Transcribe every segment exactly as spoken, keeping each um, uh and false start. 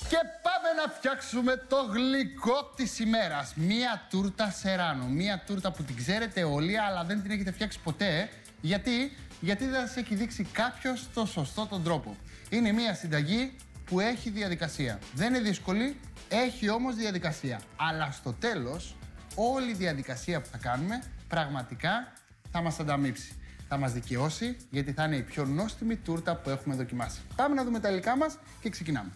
Και πάμε να φτιάξουμε το γλυκό της ημέρας. Μία τούρτα Σεράνο. Μία τούρτα που την ξέρετε όλοι, αλλά δεν την έχετε φτιάξει ποτέ. Γιατί, Γιατί δεν σας έχει δείξει κάποιος το σωστό τον τρόπο. Είναι μία συνταγή που έχει διαδικασία. Δεν είναι δύσκολη, έχει όμως διαδικασία. Αλλά στο τέλος, όλη η διαδικασία που θα κάνουμε πραγματικά θα μας ανταμείψει. Θα μας δικαιώσει, γιατί θα είναι η πιο νόστιμη τούρτα που έχουμε δοκιμάσει. Πάμε να δούμε τα υλικά μας και ξεκινάμε.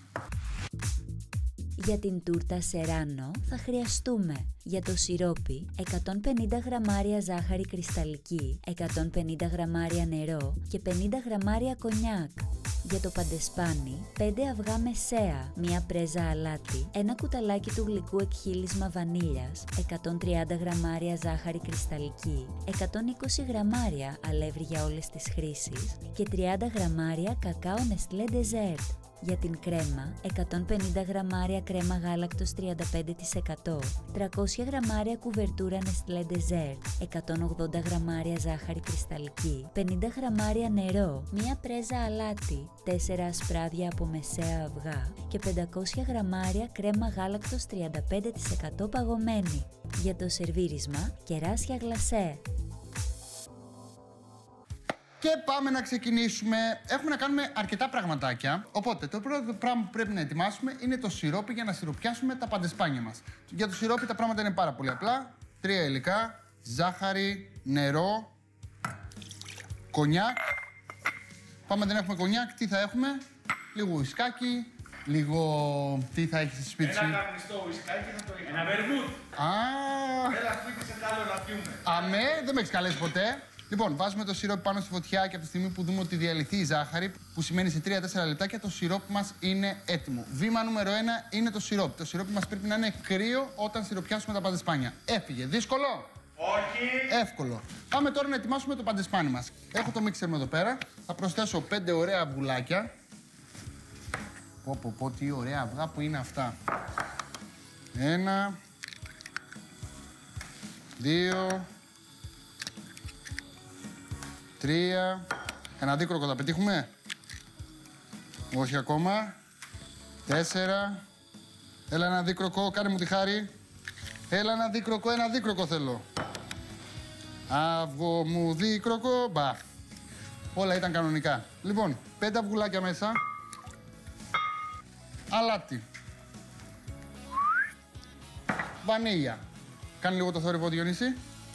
Για την τούρτα Σεράνο θα χρειαστούμε για το σιρόπι εκατόν πενήντα γραμμάρια ζάχαρη κρυσταλλική, εκατόν πενήντα γραμμάρια νερό και πενήντα γραμμάρια κονιάκ. Για το παντεσπάνι, πέντε αυγά μεσαία, μία πρέζα αλάτι, ένα κουταλάκι του γλυκού εκχύλισμα βανίλιας, εκατόν τριάντα γραμμάρια ζάχαρη κρυσταλλική, εκατόν είκοσι γραμμάρια αλεύρι για όλες τις χρήσεις και τριάντα γραμμάρια κακάο Nestlé Dessert. Για την κρέμα, εκατόν πενήντα γραμμάρια κρέμα γάλακτος τριάντα πέντε τοις εκατό, τριακόσια γραμμάρια κουβερτούρα Nestlé Dessert, εκατόν ογδόντα γραμμάρια ζάχαρη κρυσταλλική, πενήντα γραμμάρια νερό, μία πρέζα αλάτι, τέσσερα ασπράδια από μεσαία αυγά και πεντακόσια γραμμάρια κρέμα γάλακτος τριάντα πέντε τοις εκατό παγωμένη. Για το σερβίρισμα, κεράσια γλασέ. Και πάμε να ξεκινήσουμε. Έχουμε να κάνουμε αρκετά πραγματάκια. Οπότε, το πρώτο πράγμα που πρέπει να ετοιμάσουμε είναι το σιρόπι για να σιροπιάσουμε τα παντεσπάνια μας. Για το σιρόπι τα πράγματα είναι πάρα πολύ απλά. Τρία υλικά: ζάχαρη, νερό, κονιάκ. Πάμε, δεν έχουμε κονιάκ. Τι θα έχουμε? Λίγο ουισκάκι, λίγο. Τι θα έχει στη σπίτι σου? Ένα καπνιστό ουισκάκι θα το είχα. Ένα βερμούτ. Α. Έλα, σπίτι σε καλό να πιούμε. Αμέ, δεν με έχει καλέσει ποτέ. Λοιπόν, βάζουμε το σιρόπι πάνω στη φωτιά και από τη στιγμή που δούμε ότι διαλυθεί η ζάχαρη, που σημαίνει σε τρία τέσσερα λεπτάκια, το σιρόπι μας είναι έτοιμο. Βήμα νούμερο ένα είναι το σιρόπι. Το σιρόπι μας πρέπει να είναι κρύο όταν σιροπιάσουμε τα παντεσπάνια. Έφυγε. Δύσκολο? Όχι. Εύκολο. Πάμε τώρα να ετοιμάσουμε το παντεσπάνι μας. Έχω το μίξερ μου εδώ πέρα. Θα προσθέσω πέντε ωραία αυγουλάκια. Πω πω πω, τι ωραία αυγά που είναι αυτά. Ένα. Δύο. Τρία. Ένα δίκροκο θα πετύχουμε? Όχι ακόμα. Τέσσερα. Έλα ένα δίκροκο, κάνε μου τη χάρη. Έλα ένα δίκροκο, ένα δίκροκο θέλω. Αυγό μου δίκροκο, μπα. Όλα ήταν κανονικά. Λοιπόν, πέντε αυγουλάκια μέσα. Αλάτι. Βανίλια. Κάνε λίγο το θόρυβο, Διονύση.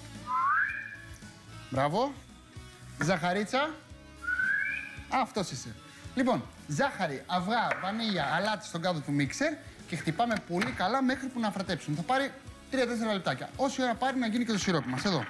Μπράβο. Ζαχαρίτσα. Αυτός είσαι. Λοιπόν, ζάχαρη, αυγά, βανίλια, αλάτι στον κάδο του μίξερ και χτυπάμε πολύ καλά μέχρι που να αφρατέψουν. Θα πάρει τρία τέσσερα λεπτάκια. Όση ώρα πάρει να γίνει και το σιρόπι μας. Εδώ.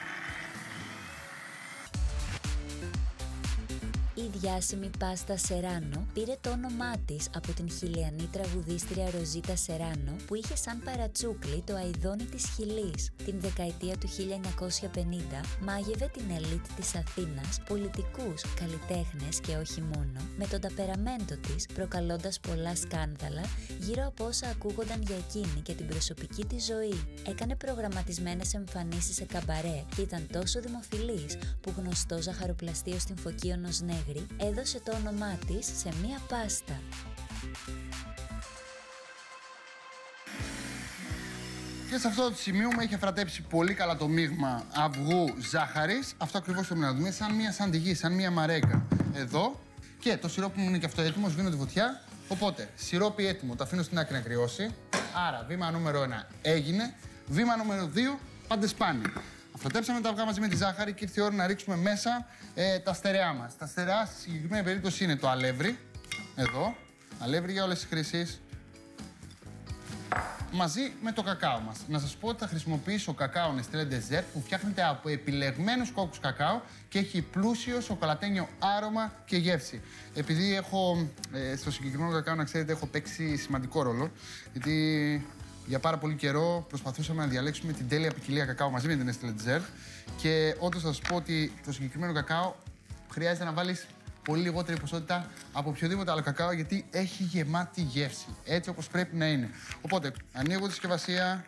Η διάσημη πάστα Σεράνο πήρε το όνομά της από την χιλιανή τραγουδίστρια Ροζίτα Σεράνο που είχε σαν παρατσούκλι το αηδόνι της Χιλής. Την δεκαετία του χίλια εννιακόσια πενήντα μάγευε την ελίτ της Αθήνας, πολιτικούς, καλλιτέχνες και όχι μόνο, με τον ταπεραμέντο της, προκαλώντας πολλά σκάνδαλα γύρω από όσα ακούγονταν για εκείνη και την προσωπική της ζωή. Έκανε προγραμματισμένες εμφανίσεις σε καμπαρέ και ήταν τόσο δημοφιλής που γνωστό ζαχαροπλαστείο στην Φωκίωνος Νέγρη έδωσε το όνομά της σε μία πάστα. Και σε αυτό το σημείο μου έχει αφρατέψει πολύ καλά το μείγμα αυγού ζάχαρης. Αυτό ακριβώς το να δούμε, σαν μία σαντιγί, σαν μία μαρέκα. Εδώ. Και το σιρόπι μου είναι και αυτό έτοιμο, σβήνω τη φωτιά. Οπότε, σιρόπι έτοιμο, το αφήνω στην άκρη να κρυώσει. Άρα, βήμα νούμερο ένα έγινε. Βήμα νούμερο δύο, παντεσπάνι. Αφρατέψαμε τα αυγά μαζί με τη ζάχαρη και ήρθε η ώρα να ρίξουμε μέσα ε, τα στερεά μας. Τα στερεά στη συγκεκριμένη περίπτωση είναι το αλεύρι. Εδώ. Αλεύρι για όλες τις χρήσεις. Μαζί με το κακάο μας. Να σας πω ότι θα χρησιμοποιήσω κακάο Nestlé Dessert που φτιάχνεται από επιλεγμένους κόκκους κακάο και έχει πλούσιο σοκολατένιο άρωμα και γεύση. Επειδή έχω, ε, στο συγκεκριμένο κακάο, να ξέρετε, έχω παίξει σημαντικό ρόλο. Γιατί για πάρα πολύ καιρό προσπαθούσαμε να διαλέξουμε την τέλεια ποικιλία κακάο μαζί με την Nestlé Dessert. Και όντως θα σας πω ότι το συγκεκριμένο κακάο χρειάζεται να βάλεις πολύ λιγότερη ποσότητα από οποιοδήποτε άλλο κακάο, γιατί έχει γεμάτη γεύση. Έτσι όπως πρέπει να είναι. Οπότε, ανοίγω τη συσκευασία.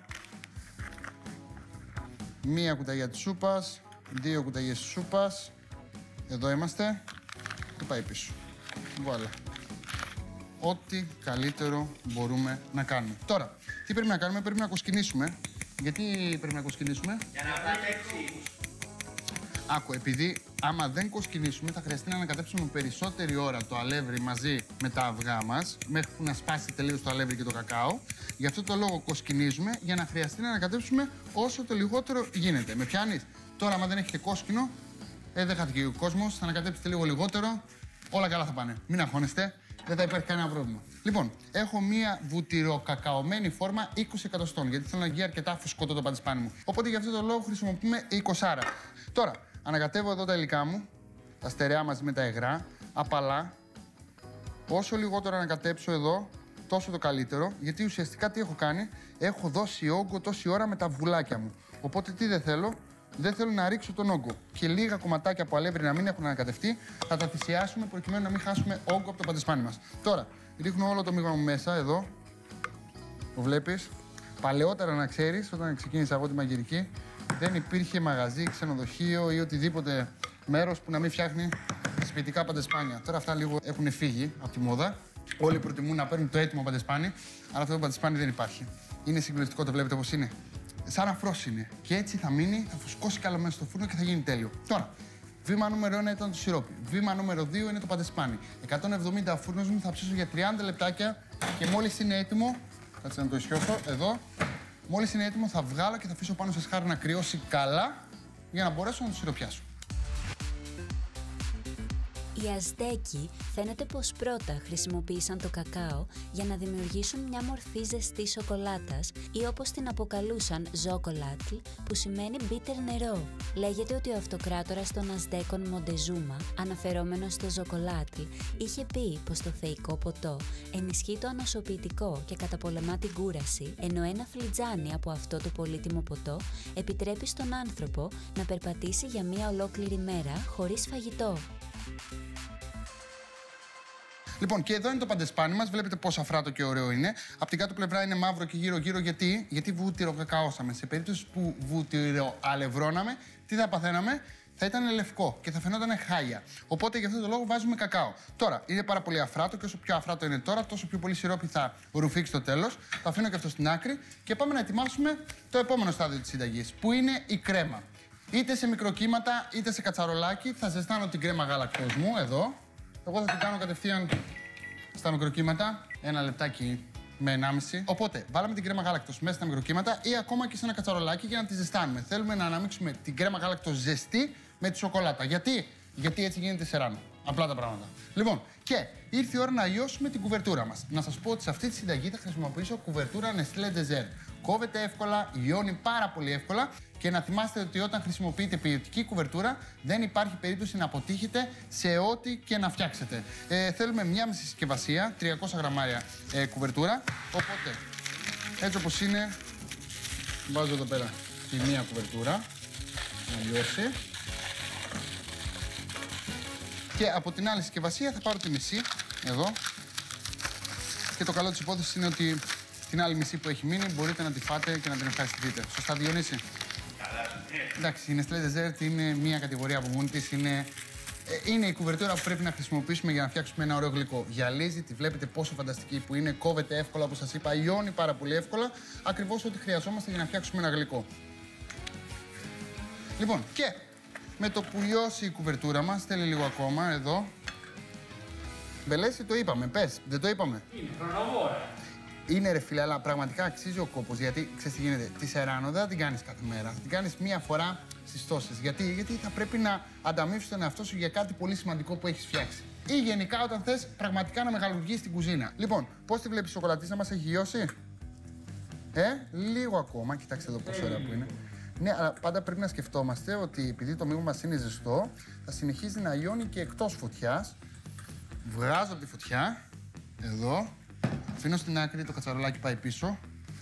Μία κουταλιά της σούπας, δύο κουταλιές της σούπας. Εδώ είμαστε. Και πάει πίσω. Βουάλα. ό,τι καλύτερο μπορούμε να κάνουμε. Τώρα, τι πρέπει να κάνουμε, πρέπει να κοσκινήσουμε. Γιατί πρέπει να κοσκινήσουμε? Για να ανακατέψει. Άκου, επειδή άμα δεν κοσκινήσουμε θα χρειαστεί να ανακατέψουμε περισσότερη ώρα το αλεύρι μαζί με τα αυγά μας, μέχρι που να σπάσει τελείως το αλεύρι και το κακάο. Γι' αυτό το λόγο κοσκινίζουμε, για να χρειαστεί να ανακατέψουμε όσο το λιγότερο γίνεται. Με πιάνεις? Τώρα, άμα δεν έχετε κόσκινο, ε, δεν χάθηκε ο κόσμος, θα ανακατέψετε λίγο λιγότερο, όλα καλά θα πάνε. Μην αγχώνεστε, δεν θα υπάρχει κανένα πρόβλημα. Λοιπόν, έχω μία βουτυροκακαωμένη φόρμα είκοσι εκατοστών, γιατί θέλω να γίνει αρκετά φουσκωτό το παντισπάνι μου. Οπότε γι' αυτό το λόγο χρησιμοποιούμε είκοσι. Τώρα, ανακατεύω εδώ τα υλικά μου, τα στερεά μαζί με τα υγρά, απαλά. Όσο λιγότερο ανακατέψω εδώ, τόσο το καλύτερο, γιατί ουσιαστικά τι έχω κάνει, έχω δώσει όγκο τόση ώρα με τα βουλάκια μου. Οπότε τι δεν θέλω, δεν θέλω να ρίξω τον όγκο. Και λίγα κομματάκια από αλεύρι να μην έχουν ανακατευτεί, θα τα θυσιάσουμε προκειμένου να μην χάσουμε όγκο από το παντισπάνι μας. Τώρα, ρίχνω όλο το μείγμα μου μέσα, εδώ. Το βλέπεις. Παλαιότερα, να ξέρεις, όταν ξεκίνησα εγώ τη μαγειρική, δεν υπήρχε μαγαζί, ξενοδοχείο ή οτιδήποτε μέρος που να μην φτιάχνει σπιτικά παντισπάνια. Τώρα αυτά λίγο έχουν φύγει από τη μόδα. Όλοι προτιμούν να παίρνουν το έτοιμο παντισπάνι, αλλά αυτό το παντισπάνι δεν υπάρχει. Είναι συγκλονιστικό, το βλέπετε πώς είναι. Σαν αφρός είναι. Και έτσι θα μείνει, θα φουσκώσει καλά μέσα στο φούρνο και θα γίνει τέλειο. Τώρα, βήμα νούμερο ένα ήταν το σιρόπι. Βήμα νούμερο δύο είναι το παντισπάνι. εκατόν εβδομήντα φούρνος μου θα ψήσω για τριάντα λεπτάκια και μόλις είναι έτοιμο, κάτσε να το ισιώσω εδώ. Μόλις είναι έτοιμο θα βγάλω και θα αφήσω πάνω σε σχάρι να κρυώσει καλά για να μπορέσω να το σιροπιάσω. Οι Αζτέκοι φαίνεται πως πρώτα χρησιμοποίησαν το κακάο για να δημιουργήσουν μια μορφή ζεστής σοκολάτας ή όπως την αποκαλούσαν ζόκολατλ, που σημαίνει μπίτερ νερό. Λέγεται ότι ο αυτοκράτορας των Αζτέκων Μοντεζούμα, αναφερόμενος στο ζοκολάτλ, είχε πει πως το θεϊκό ποτό ενισχύει το ανοσοποιητικό και καταπολεμά την κούραση, ενώ ένα φλιτζάνι από αυτό το πολύτιμο ποτό επιτρέπει στον άνθρωπο να περπατήσει για μια ολόκληρη μέρα χωρίς φαγητό. Λοιπόν, και εδώ είναι το παντισπάνι μας. Βλέπετε πόσο αφράτο και ωραίο είναι. Απ' την κάτω πλευρά είναι μαύρο και γύρω-γύρω. Γιατί, γιατί βουτυροκακαώσαμε. Σε περίπτωση που βουτυροαλευρώναμε, τι θα παθαίναμε? Θα ήταν λευκό και θα φαινόταν χάλια. Οπότε γι' αυτό το λόγο βάζουμε κακάο. Τώρα, είναι πάρα πολύ αφράτο και όσο πιο αφράτο είναι τώρα, τόσο πιο πολύ σιρόπι θα ρουφήξει στο τέλος. Θα αφήνω και αυτό στην άκρη και πάμε να ετοιμάσουμε το επόμενο στάδιο της συνταγής, που είναι η κρέμα. Είτε σε μικροκύματα είτε σε κατσαρολάκι, θα ζεστάνω την κρέμα γάλακτος μου εδώ. Εγώ θα την κάνω κατευθείαν στα μικροκύματα, ένα λεπτάκι με ενάμιση. Οπότε, βάλαμε την κρέμα γάλακτος μέσα στα μικροκύματα ή ακόμα και σε ένα κατσαρολάκι για να τη ζεστάνουμε. Θέλουμε να αναμίξουμε την κρέμα γάλακτος ζεστή με τη σοκολάτα. Γιατί? Γιατί έτσι γίνεται σεράνο. Απλά τα πράγματα. Λοιπόν, και ήρθε η ώρα να λιώσουμε την κουβερτούρα μας. Να σας πω ότι σε αυτή τη συνταγή θα χρησιμοποιήσω κουβερτούρα Nestlé Dessert. Κόβεται εύκολα, λιώνει πάρα πολύ εύκολα και να θυμάστε ότι όταν χρησιμοποιείτε ποιοτική κουβερτούρα δεν υπάρχει περίπτωση να αποτύχετε σε ό,τι και να φτιάξετε. Ε, θέλουμε μία μισή συσκευασία, τριακόσια γραμμάρια ε, κουβερτούρα. Οπότε, έτσι όπως είναι, βάζω εδώ πέρα τη μία κουβερτούρα να λιώσει. Και από την άλλη συσκευασία θα πάρω τη μισή, εδώ. Και το καλό της υπόθεσης είναι ότι την άλλη μισή που έχει μείνει μπορείτε να τη φάτε και να την ευχαριστηθείτε. Σωστά, Διονύση? Καλά, ναι. Εντάξει, η Nestlé Dessert είναι μία κατηγορία από μόνη της. Είναι, είναι η κουβερτούρα που πρέπει να χρησιμοποιήσουμε για να φτιάξουμε ένα ωραίο γλυκό. Γυαλίζει, τη βλέπετε πόσο φανταστική που είναι, κόβεται εύκολα, όπως σας είπα, λιώνει πάρα πολύ εύκολα. Ακριβώς ό,τι χρειαζόμαστε για να φτιάξουμε ένα γλυκό. Λοιπόν, και με το που λιώσει η κουβερτούρα μας, θέλει λίγο ακόμα, εδώ. Μπελέση, το είπαμε, πες, δεν το είπαμε? Είναι χρονοβόρα. Είναι ρε φίλε, αλλά πραγματικά αξίζει ο κόπος, γιατί ξέρεις τι γίνεται, τη σεράνο δεν θα την κάνεις κάθε μέρα, θα την κάνεις μία φορά στις τόσες. Γιατί, γιατί θα πρέπει να ανταμείψεις τον εαυτό σου για κάτι πολύ σημαντικό που έχεις φτιάξει. Ή γενικά όταν θες πραγματικά να μεγαλουργήσεις την κουζίνα. Λοιπόν, πώς τη βλέπεις η σοκολατίσα μας, έχει λιώσει? Ε, λίγο ακόμα, κοιτάξτε εδώ πόσο ωραία που είναι. Ναι, αλλά πάντα πρέπει να σκεφτόμαστε ότι επειδή το μείγμα μας είναι ζεστό, θα συνεχίζει να λιώνει και εκτός φωτιάς. Βγάζω από τη φωτιά, εδώ, αφήνω στην άκρη, το κατσαρολάκι πάει πίσω.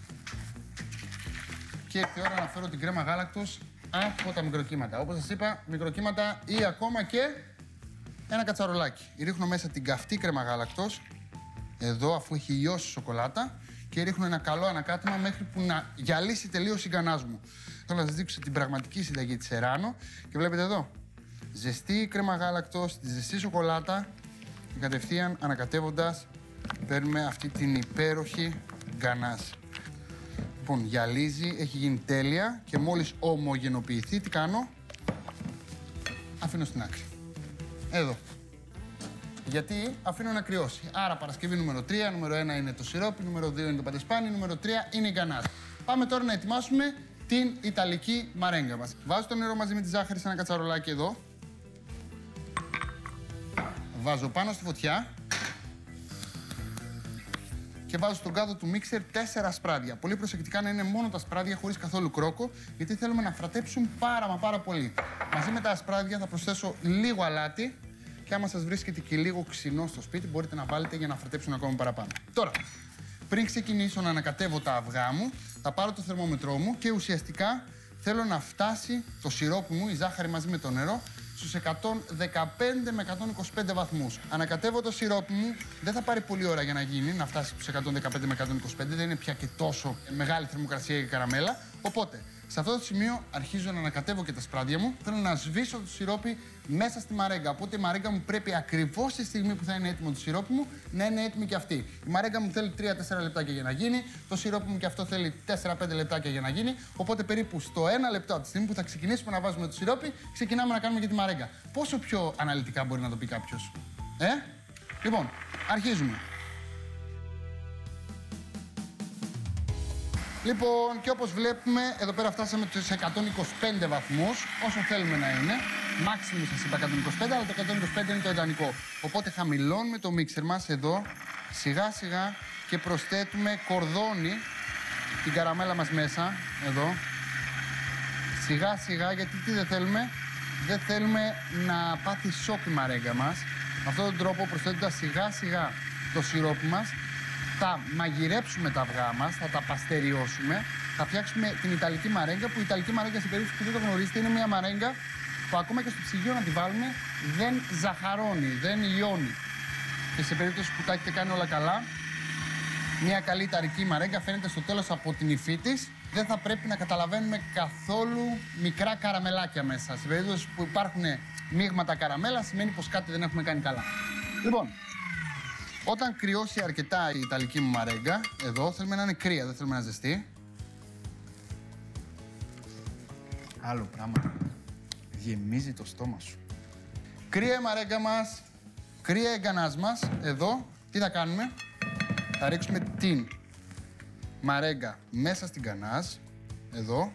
Και ήρθε η ώρα να φέρω την κρέμα γάλακτος από τα μικροκύματα. Όπως σας είπα, μικροκύματα ή ακόμα και ένα κατσαρολάκι. Ρίχνω μέσα την καυτή κρέμα γάλακτος, εδώ, αφού έχει λιώσει η σοκολάτα, και ρίχνω ένα καλό ανακάτεμα μέχρι που να γυαλίσει τελείως η γκανάζ μου. Θέλω να σας δείξω την πραγματική συνταγή της σεράνο και βλέπετε εδώ. Ζεστή κρέμα γάλακτος, τη ζεστή σοκολάτα, κατευθείαν ανακατεύοντας παίρνουμε αυτή την υπέροχη γκανάζ. Λοιπόν, γυαλίζει, έχει γίνει τέλεια και μόλις ομογενοποιηθεί, τι κάνω? Αφήνω στην άκρη. Εδώ. Γιατί αφήνω να κρυώσει. Άρα Παρασκευή νούμερο τρία, νούμερο ένα είναι το σιρόπι, νούμερο δύο είναι το παντεσπάνι, νούμερο τρία είναι η γκανάζ. Πάμε τώρα να ετοιμάσουμε την ιταλική μαρέγκα μας. Βάζω το νερό μαζί με τη ζάχαρη σε ένα κατσαρολάκι εδώ. Βάζω πάνω στη φωτιά. Και βάζω στον κάδο του μίξερ τέσσερα σπράδια. Πολύ προσεκτικά να είναι μόνο τα σπράδια χωρίς καθόλου κρόκο, γιατί θέλουμε να φρατέψουν πάρα μα πάρα πολύ. Μαζί με τα σπράδια θα προσθέσω λίγο αλάτι και άμα σας βρίσκεται και λίγο ξινό στο σπίτι, μπορείτε να βάλετε για να φρατέψουν ακόμα παραπάνω. Τώρα, πριν ξεκινήσω να ανακατεύω τα αυγά μου, θα πάρω το θερμόμετρό μου και ουσιαστικά θέλω να φτάσει το σιρόπι μου, η ζάχαρη μαζί με το νερό, στους εκατόν δεκαπέντε με εκατόν είκοσι πέντε βαθμούς. Ανακατεύω το σιρόπι μου, δεν θα πάρει πολλή ώρα για να γίνει, να φτάσει στους εκατόν δεκαπέντε με εκατόν είκοσι πέντε, δεν είναι πια και τόσο μεγάλη θερμοκρασία για καραμέλα. Οπότε, σε αυτό το σημείο αρχίζω να ανακατεύω και τα σπράδια μου. Θέλω να σβήσω το σιρόπι μέσα στη μαρέγκα. Οπότε η μαρέγκα μου πρέπει ακριβώς στη στιγμή που θα είναι έτοιμο το σιρόπι μου να είναι έτοιμη και αυτή. Η μαρέγκα μου θέλει τρία τέσσερα λεπτάκια για να γίνει. Το σιρόπι μου και αυτό θέλει τέσσερα πέντε λεπτάκια για να γίνει. Οπότε περίπου στο ένα λεπτό από τη στιγμή που θα ξεκινήσουμε να βάζουμε το σιρόπι, ξεκινάμε να κάνουμε και τη μαρέγκα. Πόσο πιο αναλυτικά μπορεί να το πει κάποιος? Ε? Λοιπόν, αρχίζουμε. Λοιπόν, και όπως βλέπουμε, εδώ πέρα φτάσαμε στους εκατόν είκοσι πέντε βαθμούς, όσο θέλουμε να είναι. Μάξιμου σας είπα εκατόν είκοσι πέντε, αλλά το εκατόν είκοσι πέντε είναι το ιδανικό. Οπότε χαμηλώνουμε το μίξερ μας εδώ, σιγά σιγά, και προσθέτουμε κορδόνι την καραμέλα μας μέσα, εδώ. Σιγά σιγά, γιατί τι δεν θέλουμε? Δεν θέλουμε να πάθει σοκ η μαρέγκα μας. Με αυτόν τον τρόπο, προσθέτοντας σιγά σιγά το σιρόπι μας, θα μαγειρέψουμε τα αυγά μας, θα τα παστεριώσουμε, θα φτιάξουμε την ιταλική μαρέγκα, που η ιταλική μαρέγκα, σε περίπτωση που δεν το γνωρίζετε, είναι μια μαρέγκα που ακόμα και στο ψυγείο να τη βάλουμε δεν ζαχαρώνει, δεν λιώνει. Και σε περίπτωση που τα έχετε κάνει όλα καλά, μια καλή ιταλική μαρέγκα φαίνεται στο τέλος από την υφή της. Δεν θα πρέπει να καταλαβαίνουμε καθόλου μικρά καραμελάκια μέσα. Σε περίπτωση που υπάρχουν μείγματα καραμέλα, σημαίνει πως κάτι δεν έχουμε κάνει καλά. Λοιπόν, όταν κρυώσει αρκετά η ιταλική μου μαρέγκα, εδώ θέλουμε να είναι κρύα, δεν θέλουμε να ζεστεί. Άλλο πράγμα. Γεμίζει το στόμα σου. Κρύα η μαρέγκα μας, κρύα η γκανάζ μας. Εδώ, τι θα κάνουμε? Θα ρίξουμε την μαρέγκα μέσα στην γκανάζ. Εδώ.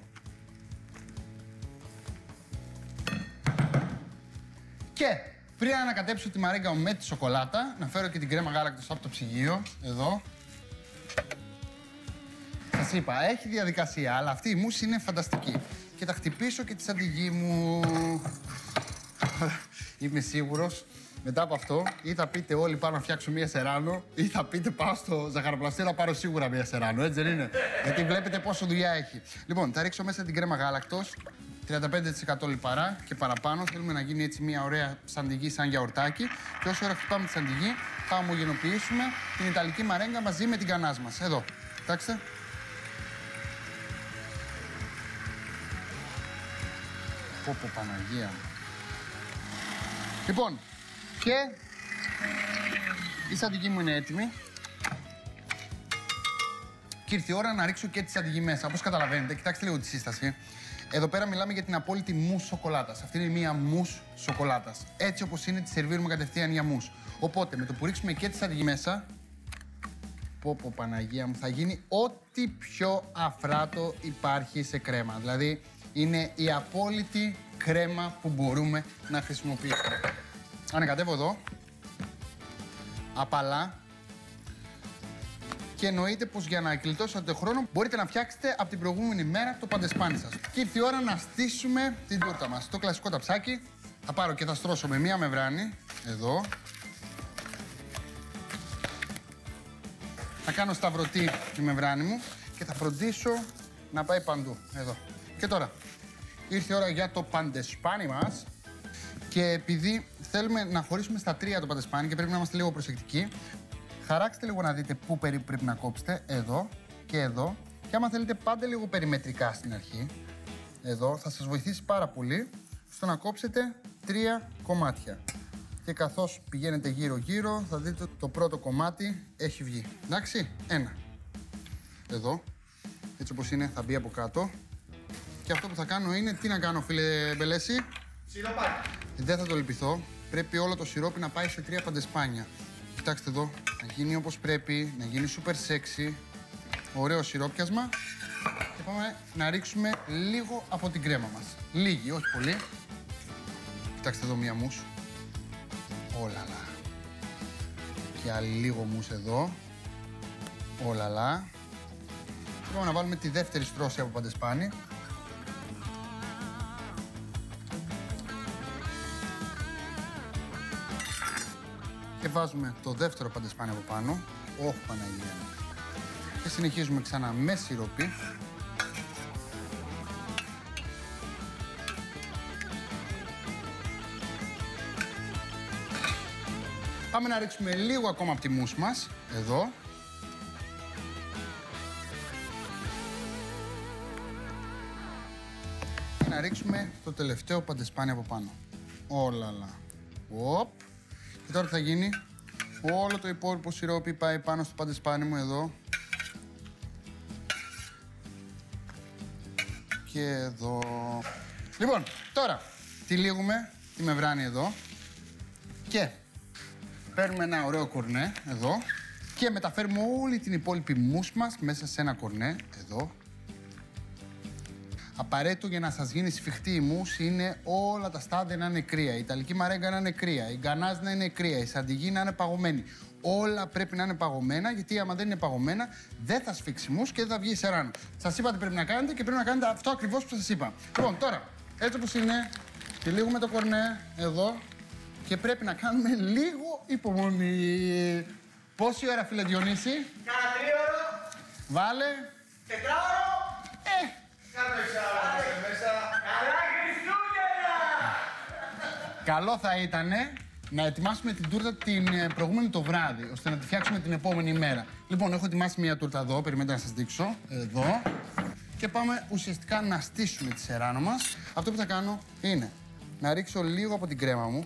Και πριν ανακατέψω τη μαρέγκα μου με τη σοκολάτα, να φέρω και την κρέμα γάλακτος από το ψυγείο. Εδώ. Σας είπα, έχει διαδικασία, αλλά αυτή η μousse είναι φανταστική. Και θα χτυπήσω και τη σαντιγί μου. Είμαι σίγουρος, μετά από αυτό, ή θα πείτε όλοι πάω να φτιάξω μία σεράνο, ή θα πείτε πάω στο ζαχαροπλαστείο να πάρω σίγουρα μία σεράνο, έτσι δεν είναι? Γιατί βλέπετε πόσο δουλειά έχει. Λοιπόν, θα ρίξω μέσα την κρέμα γάλακτος, τριάντα πέντε τοις εκατό λιπαρά και παραπάνω. Θέλουμε να γίνει έτσι μία ωραία σαντιγί σαν γιαουρτάκι. Και όσο ώρα χτυπάμε τη σαντιγί, θα ομογενοποιήσουμε την ιταλική μαρέγκα μαζί με την γκανάζ μας. Εδώ, κοιτάξτε. Πω πω, Παναγία μου. Λοιπόν, και η σαντιγί μου είναι έτοιμη. Και ήρθε η ώρα να ρίξω και τη σαντιγί μέσα. Όπως καταλαβαίνετε, κοιτάξτε λίγο τη σύσταση. Εδώ πέρα μιλάμε για την απόλυτη μους σοκολάτας. Αυτή είναι μια μους σοκολάτας. Έτσι όπως είναι, τη σερβίρουμε κατευθείαν για μους. Οπότε με το που ρίξουμε και τη σαντιγί μέσα, πω πω, Παναγία μου, θα γίνει ό,τι πιο αφράτο υπάρχει σε κρέμα. Δηλαδή, είναι η απόλυτη κρέμα που μπορούμε να χρησιμοποιήσουμε. Ανακατεύω εδώ. Απαλά. Και εννοείται πως για να γλιτώσετε χρόνο μπορείτε να φτιάξετε από την προηγούμενη μέρα το παντεσπάνι σας. Και ήρθε η ώρα να στήσουμε την τούρτα μας. Το κλασικό ταψάκι. Θα πάρω και θα στρώσω με μία μεμβράνη. Εδώ. Θα κάνω σταυρωτή τη μεμβράνη μου και θα φροντίσω να πάει παντού. Εδώ. Και τώρα, ήρθε η ώρα για το παντεσπάνι μας. Και επειδή θέλουμε να χωρίσουμε στα τρία το παντεσπάνι και πρέπει να είμαστε λίγο προσεκτικοί, χαράξτε λίγο να δείτε πού περίπου πρέπει να κόψετε. Εδώ και εδώ. Και άμα θέλετε, πάντε λίγο περιμετρικά στην αρχή. Εδώ θα σας βοηθήσει πάρα πολύ στο να κόψετε τρία κομμάτια. και καθώς πηγαίνετε γύρω-γύρω θα δείτε ότι το πρώτο κομμάτι έχει βγει. Εντάξει, ένα. Εδώ, έτσι όπως είναι, θα μπει από κάτω. Και αυτό που θα κάνω είναι, τι να κάνω φίλε Μπελέση? Σιροπάκι. Δεν θα το λυπηθώ. Πρέπει όλο το σιρόπι να πάει σε τρία παντεσπάνια. Κοιτάξτε εδώ, να γίνει όπως πρέπει, να γίνει super sexy. Ωραίο σιρόπιασμα. Και πάμε να ρίξουμε λίγο από την κρέμα μας. Λίγη, όχι πολύ. Κοιτάξτε εδώ μία μουσ. Όλαλα. Και άλλη λίγο μουσ εδώ. Όλαλα. Και πάμε να βάλουμε τη δεύτερη στρώση από παντεσπάνι. Και βάζουμε το δεύτερο παντεσπάνι από πάνω. Ωχ, Παναγία. Και συνεχίζουμε ξανά με σιρόπι. Πάμε να ρίξουμε λίγο ακόμα από τη μουσ μας, εδώ. Και να ρίξουμε το τελευταίο παντεσπάνι από πάνω. Όλαλα. Οπ. Και τώρα τι θα γίνει? Όλο το υπόλοιπο σιρόπι πάει πάνω στο παντεσπάνι μου εδώ. Και εδώ. Λοιπόν, τώρα τυλίγουμε τη μεμβράνη εδώ. Και παίρνουμε ένα ωραίο κορνέ εδώ. Και μεταφέρουμε όλη την υπόλοιπη μουσ μας μέσα σε ένα κορνέ εδώ. Απαραίτητο για να σας γίνει σφιχτή η μουσ είναι όλα τα στάδια να είναι κρύα. Η ιταλική μαρέγκα να είναι κρύα, η γκανάζ να είναι κρύα, η σαντιγί να είναι παγωμένη. Όλα πρέπει να είναι παγωμένα, γιατί άμα δεν είναι παγωμένα δεν θα σφίξει μουσ και δεν θα βγει σεράνο. Σας είπα τι πρέπει να κάνετε και πρέπει να κάνετε αυτό ακριβώς που σας είπα. Λοιπόν, τώρα, έτσι όπως είναι, τυλίγουμε το κορνέ εδώ και πρέπει να κάνουμε λίγο υπομονή. Πόση ώρα, φίλε Διονύση? Κάνα τρίωρο. Βάλε. Τετράωρο. Ε, Κάτω εξάωρο μέσα. Καλά Χριστούγεννα! Καλό θα ήταν να ετοιμάσουμε την τούρτα την ε, προηγούμενη το βράδυ, ώστε να τη φτιάξουμε την επόμενη μέρα. Λοιπόν, έχω ετοιμάσει μια τούρτα εδώ, περιμένετε να σας δείξω. Εδώ. Και πάμε ουσιαστικά να στήσουμε τη σεράνο μας. Αυτό που θα κάνω είναι να ρίξω λίγο από την κρέμα μου.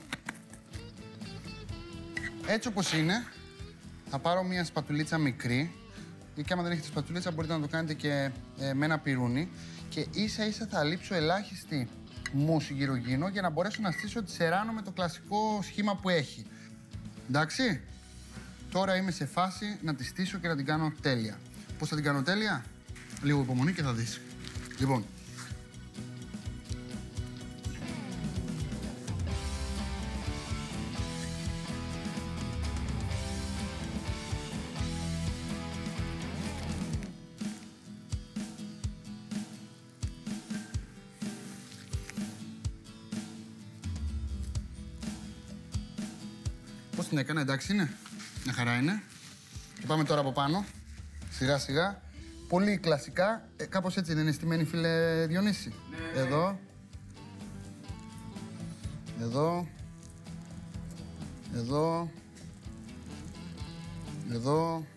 Έτσι όπως είναι, θα πάρω μια σπατουλίτσα μικρή. Και άμα δεν έχετε σπατουλίτσα μπορείτε να το κάνετε και ε, με ένα πυρούνι. Και ίσα ίσα θα λείψω ελάχιστη μουσ γύρω-γύρω για να μπορέσω να στήσω τη σεράνο με το κλασικό σχήμα που έχει. Εντάξει. Τώρα είμαι σε φάση να τη στήσω και να την κάνω τέλεια. Πώς θα την κάνω τέλεια? Λίγο υπομονή και θα δεις. Λοιπόν. Πώς την έκανα, εντάξει είναι? Μια χαρά είναι. Και πάμε τώρα από πάνω, σιγά σιγά. Πολύ κλασικά, ε, κάπως έτσι δεν είναι στημένη, φίλε Διονύση? Ναι. Εδώ. Εδώ. Εδώ. Εδώ.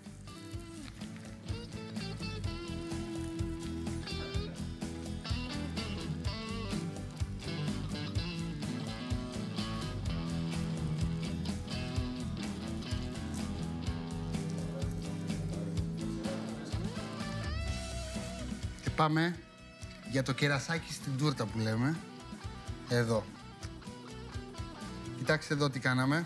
Πάμε για το κερασάκι στην τούρτα που λέμε. Εδώ. Κοιτάξτε εδώ τι κάναμε.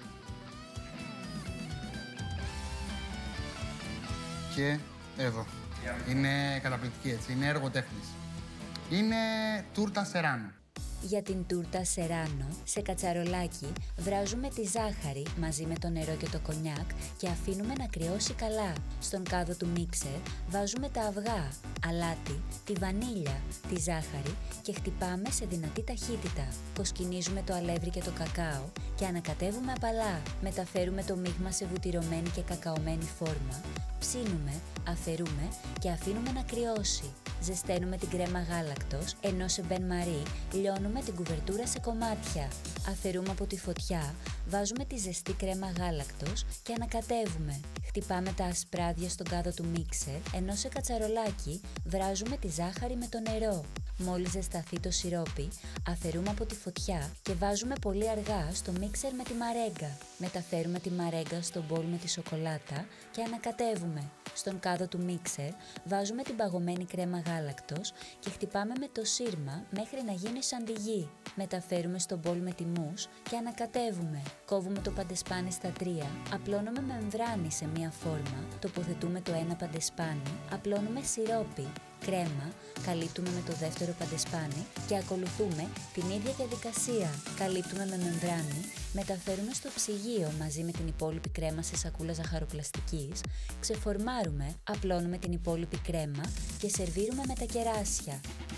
Και εδώ. Είναι καταπληκτική έτσι. Είναι έργο τέχνης. Είναι τούρτα σεράνο. Για την τούρτα σεράνο, σε κατσαρολάκι βράζουμε τη ζάχαρη μαζί με το νερό και το κονιάκ και αφήνουμε να κρυώσει καλά. Στον κάδο του μίξερ βάζουμε τα αυγά, αλάτι, τη βανίλια, τη ζάχαρη και χτυπάμε σε δυνατή ταχύτητα. Κοσκινίζουμε το αλεύρι και το κακάο και ανακατεύουμε απαλά. Μεταφέρουμε το μείγμα σε βουτυρωμένη και κακαωμένη φόρμα. Ψήνουμε, αφαιρούμε και αφήνουμε να κρυώσει. Ζεσταίνουμε την κρέμα γάλακτος, ενώ σε μπεν μαρί λιώνουμε την κουβερτούρα σε κομμάτια. Αφαιρούμε από τη φωτιά, βάζουμε τη ζεστή κρέμα γάλακτος και ανακατεύουμε. Χτυπάμε τα ασπράδια στον κάδο του μίξερ, ενώ σε κατσαρολάκι βράζουμε τη ζάχαρη με το νερό. Μόλις ζεσταθεί το σιρόπι, αφαιρούμε από τη φωτιά και βάζουμε πολύ αργά στο μίξερ με τη μαρέγκα. Μεταφέρουμε τη μαρέγκα στο μπολ με τη σοκολάτα και ανακατεύουμε. Στον κάδο του μίξερ βάζουμε την παγωμένη κρέμα γάλακτος και χτυπάμε με το σύρμα μέχρι να γίνει σαντιγί. Μεταφέρουμε στο μπολ με τη μους και ανακατεύουμε. Κόβουμε το παντεσπάνι στα τρία, απλώνουμε μεμβράνη σε μία φόρμα, τοποθετούμε το ένα παντεσπάνι, απλώνουμε σιρόπι, κρέμα, καλύπτουμε με το δεύτερο παντεσπάνι και ακολουθούμε την ίδια διαδικασία. Καλύπτουμε με μεμβράνη, μεταφέρουμε στο ψυγείο μαζί με την υπόλοιπη κρέμα σε σακούλα ζαχαροπλαστικής, ξεφορμάρουμε, απλώνουμε την υπόλοιπη κρέμα και σερβίρουμε με τα κεράσια.